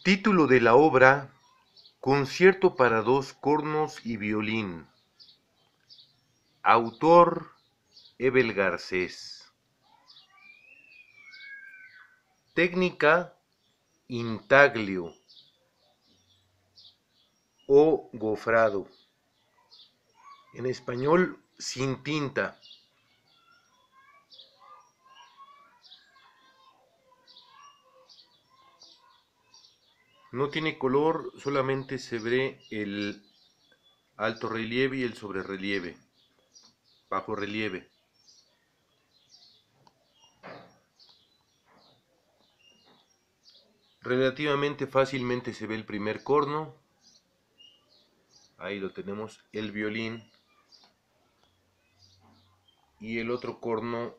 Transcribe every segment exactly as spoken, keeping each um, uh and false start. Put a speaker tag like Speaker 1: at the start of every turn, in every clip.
Speaker 1: Título de la obra: Concierto para dos cornos y violín. Autor: Abel Garcés. Técnica: intaglio o gofrado. En español, sin tinta. No tiene color, solamente se ve el alto relieve y el sobrerrelieve, bajo relieve. Relativamente fácilmente se ve el primer corno. Ahí lo tenemos, el violín. Y el otro corno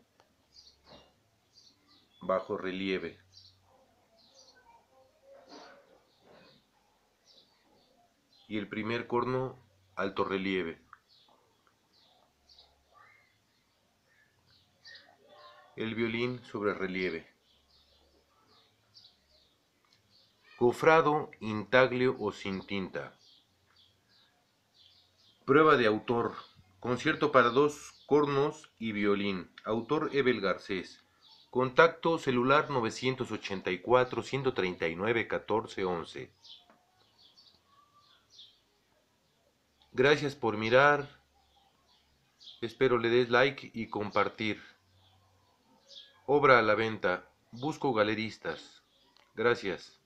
Speaker 1: bajo relieve. Y el primer corno alto relieve. El violín sobre relieve. Gofrado, intaglio o sin tinta. Prueba de autor. Concierto para dos cornos y violín. Autor: Abel Garcés. Contacto celular novecientos ochenta y cuatro, ciento treinta y nueve, catorce, once. Gracias por mirar. Espero le des like y compartir. Obra a la venta. Busco galeristas. Gracias.